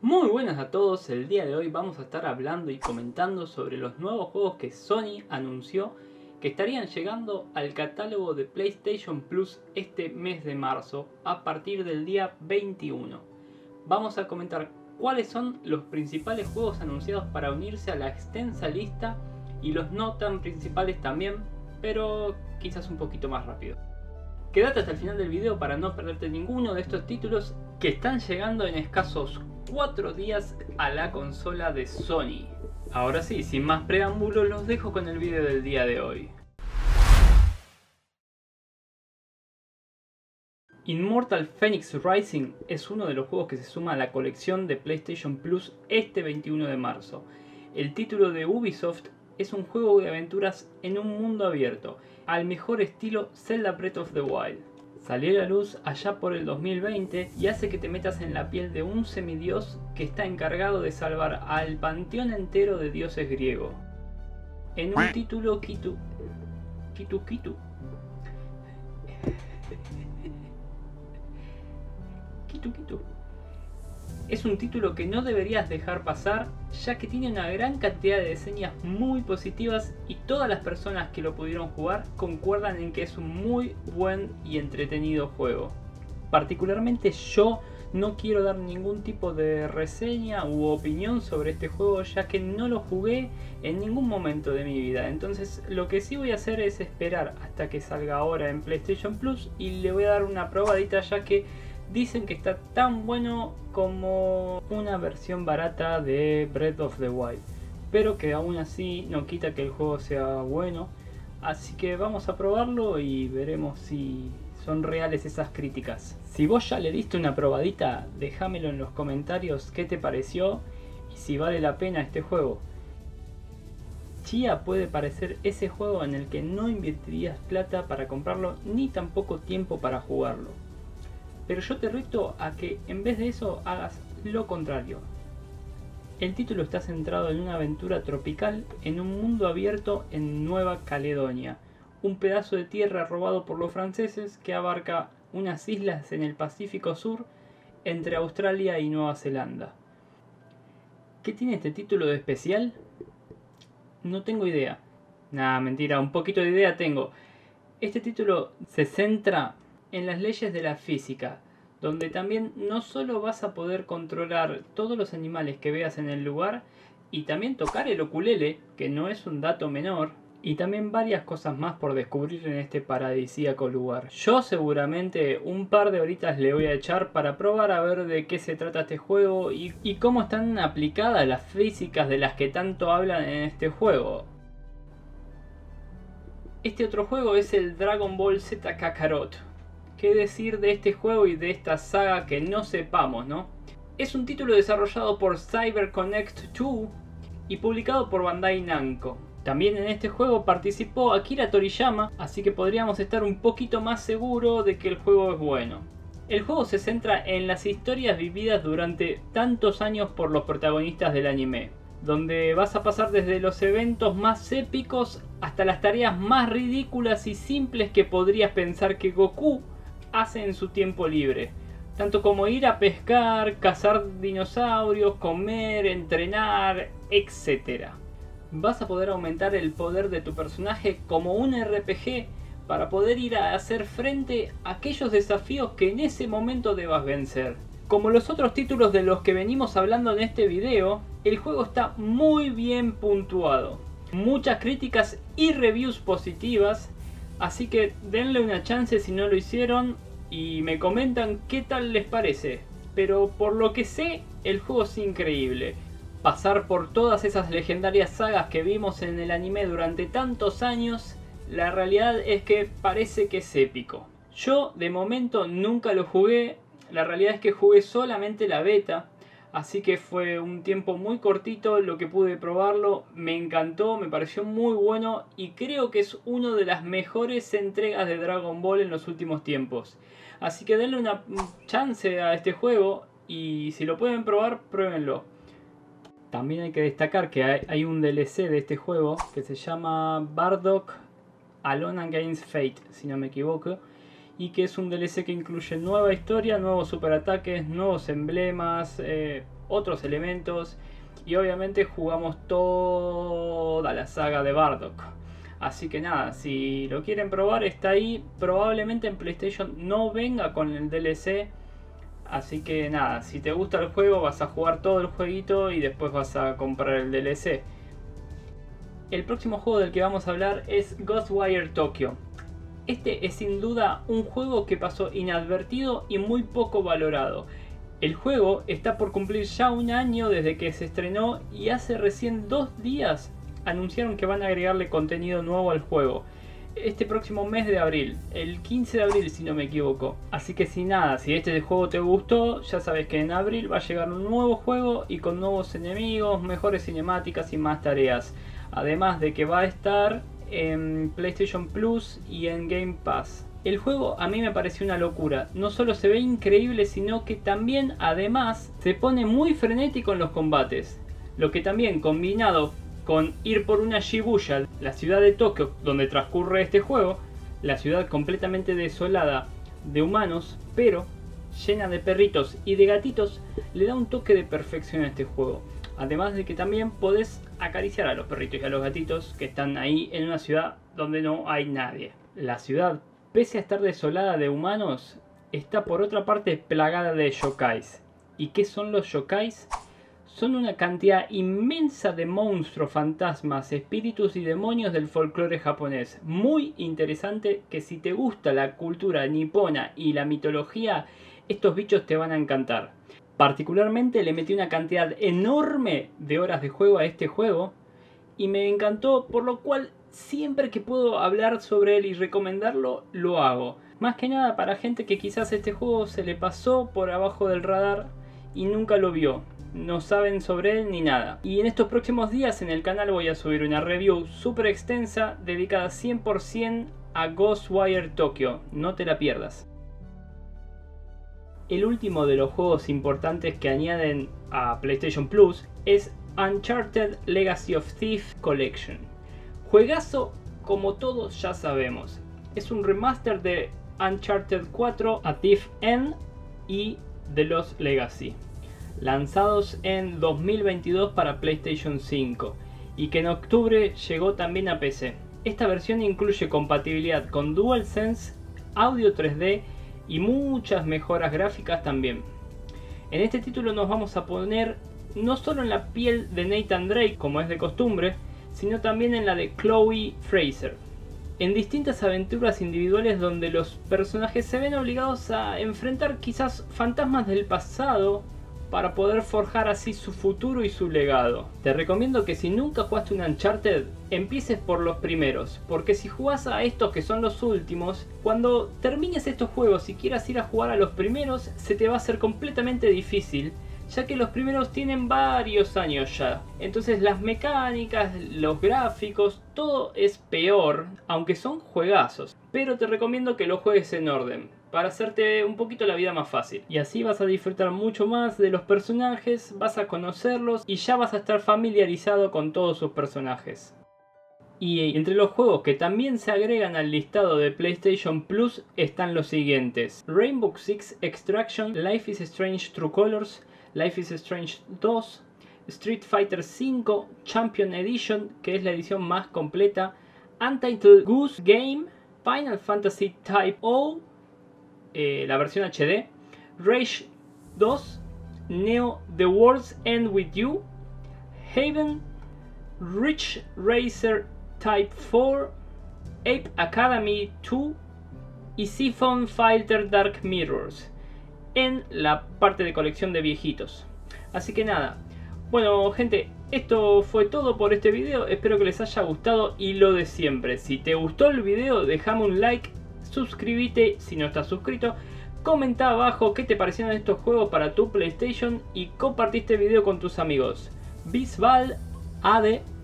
Muy buenas a todos, el día de hoy vamos a estar hablando y comentando sobre los nuevos juegos que Sony anunció que estarían llegando al catálogo de PlayStation Plus este mes de marzo a partir del día 21. Vamos a comentar cuáles son los principales juegos anunciados para unirse a la extensa lista y los no tan principales también, pero quizás un poquito más rápido. Quédate hasta el final del video para no perderte ninguno de estos títulos que están llegando en escasos 4 días a la consola de Sony. Ahora sí, sin más preámbulos, los dejo con el video del día de hoy. Immortal Phoenix Rising es uno de los juegos que se suma a la colección de PlayStation Plus este 21 de marzo. El título de Ubisoft es un juego de aventuras en un mundo abierto, al mejor estilo Zelda Breath of the Wild. Salió a la luz allá por el 2020 y hace que te metas en la piel de un semidios que está encargado de salvar al panteón entero de dioses griegos. En un título Kitu. Es un título que no deberías dejar pasar, ya que tiene una gran cantidad de reseñas muy positivas y todas las personas que lo pudieron jugar concuerdan en que es un muy buen y entretenido juego. Particularmente yo no quiero dar ningún tipo de reseña u opinión sobre este juego, ya que no lo jugué en ningún momento de mi vida. Entonces lo que sí voy a hacer es esperar hasta que salga ahora en PlayStation Plus y le voy a dar una probadita, ya que dicen que está tan bueno como una versión barata de Breath of the Wild, pero que aún así no quita que el juego sea bueno. Así que vamos a probarlo y veremos si son reales esas críticas. Si vos ya le diste una probadita, déjamelo en los comentarios qué te pareció y si vale la pena este juego. Tchia puede parecer ese juego en el que no invertirías plata para comprarlo ni tampoco tiempo para jugarlo. Pero yo te reto a que en vez de eso hagas lo contrario. El título está centrado en una aventura tropical en un mundo abierto en Nueva Caledonia, un pedazo de tierra robado por los franceses que abarca unas islas en el Pacífico Sur entre Australia y Nueva Zelanda. ¿Qué tiene este título de especial? No tengo idea. Nah, mentira, un poquito de idea tengo. Este título se centra en las leyes de la física, donde también no solo vas a poder controlar todos los animales que veas en el lugar y también tocar el ukulele, que no es un dato menor, y también varias cosas más por descubrir en este paradisíaco lugar. Yo seguramente un par de horitas le voy a echar para probar a ver de qué se trata este juego y cómo están aplicadas las físicas de las que tanto hablan en este juego. Este otro juego es el Dragon Ball Z Kakarot. ¿Qué decir de este juego y de esta saga que no sepamos, no? Es un título desarrollado por CyberConnect 2 y publicado por Bandai Namco. También en este juego participó Akira Toriyama, así que podríamos estar un poquito más seguros de que el juego es bueno. El juego se centra en las historias vividas durante tantos años por los protagonistas del anime, donde vas a pasar desde los eventos más épicos hasta las tareas más ridículas y simples que podrías pensar que Goku hace en su tiempo libre, tanto como ir a pescar, cazar dinosaurios, comer, entrenar, etc. Vas a poder aumentar el poder de tu personaje como un RPG para poder ir a hacer frente a aquellos desafíos que en ese momento debas vencer. Como los otros títulos de los que venimos hablando en este video, el juego está muy bien puntuado, muchas críticas y reviews positivas. Así que denle una chance si no lo hicieron y me comentan qué tal les parece. Pero por lo que sé, el juego es increíble. Pasar por todas esas legendarias sagas que vimos en el anime durante tantos años, la realidad es que parece que es épico. Yo de momento nunca lo jugué, la realidad es que jugué solamente la beta. Así que fue un tiempo muy cortito lo que pude probarlo, me encantó, me pareció muy bueno y creo que es una de las mejores entregas de Dragon Ball en los últimos tiempos. Así que denle una chance a este juego y si lo pueden probar, pruébenlo. También hay que destacar que hay un DLC de este juego que se llama Bardock Alone Against Fate, si no me equivoco. y que es un DLC que incluye nueva historia, nuevos superataques, nuevos emblemas, otros elementos, y obviamente jugamos toda la saga de Bardock. Así que nada, si lo quieren probar está ahí. Probablemente en PlayStation no venga con el DLC. Así que nada, si te gusta el juego vas a jugar todo el jueguito y después vas a comprar el DLC. El próximo juego del que vamos a hablar es Ghostwire Tokyo. Este es sin duda un juego que pasó inadvertido y muy poco valorado. El juego está por cumplir ya un año desde que se estrenó y hace recién 2 días anunciaron que van a agregarle contenido nuevo al juego. Este próximo mes de abril, el 15 de abril si no me equivoco. Así que si nada, si este juego te gustó, ya sabes que en abril va a llegar un nuevo juego y con nuevos enemigos, mejores cinemáticas y más tareas. Además de que va a estar en PlayStation Plus y en Game Pass. El juego a mí me pareció una locura. No solo se ve increíble, sino que también además se pone muy frenético en los combates. Lo que también combinado con ir por una Shibuya, la ciudad de Tokio donde transcurre este juego, la ciudad completamente desolada de humanos, pero llena de perritos y de gatitos, le da un toque de perfección a este juego. Además de que también podés acariciar a los perritos y a los gatitos que están ahí en una ciudad donde no hay nadie. La ciudad, pese a estar desolada de humanos, está por otra parte plagada de yokais. ¿Y qué son los yokais? Son una cantidad inmensa de monstruos, fantasmas, espíritus y demonios del folclore japonés. Muy interesante, que si te gusta la cultura nipona y la mitología, estos bichos te van a encantar. Particularmente le metí una cantidad enorme de horas de juego a este juego y me encantó, por lo cual siempre que puedo hablar sobre él y recomendarlo, lo hago. Más que nada para gente que quizás este juego se le pasó por abajo del radar y nunca lo vio. No saben sobre él ni nada. Y en estos próximos días en el canal voy a subir una review súper extensa dedicada 100% a Ghostwire Tokyo. No te la pierdas. El último de los juegos importantes que añaden a PlayStation Plus es Uncharted Legacy of Thieves Collection. Juegazo como todos ya sabemos. Es un remaster de Uncharted 4, A Thief's End y The Lost Legacy, lanzados en 2022 para PlayStation 5 y que en octubre llegó también a PC. Esta versión incluye compatibilidad con DualSense, audio 3D y muchas mejoras gráficas también. En este título nos vamos a poner no solo en la piel de Nathan Drake como es de costumbre, sino también en la de Chloe Fraser, en distintas aventuras individuales donde los personajes se ven obligados a enfrentar quizás fantasmas del pasado para poder forjar así su futuro y su legado. Te recomiendo que si nunca jugaste un Uncharted, empieces por los primeros, porque si jugás a estos que son los últimos, cuando termines estos juegos y quieras ir a jugar a los primeros, se te va a hacer completamente difícil, ya que los primeros tienen varios años ya. Entonces las mecánicas, los gráficos, todo es peor, aunque son juegazos. Pero te recomiendo que lo juegues en orden, para hacerte un poquito la vida más fácil. Y así vas a disfrutar mucho más de los personajes, vas a conocerlos y ya vas a estar familiarizado con todos sus personajes. Y entre los juegos que también se agregan al listado de PlayStation Plus están los siguientes: Rainbow Six Extraction, Life is Strange True Colors, Life is Strange 2, Street Fighter V Champion Edition, que es la edición más completa, Untitled Goose Game, Final Fantasy Type O, la versión HD, Rage 2, Neo The World's End With You, Haven, Ridge Racer Type 4, Ape Academy 2 y Siphon Filter Dark Mirrors en la parte de colección de viejitos. Así que nada, bueno gente, esto fue todo por este video, espero que les haya gustado y lo de siempre, si te gustó el video déjame un like, suscríbete si no estás suscrito, comenta abajo qué te parecieron estos juegos para tu PlayStation y compartí este video con tus amigos. Bisbal AD.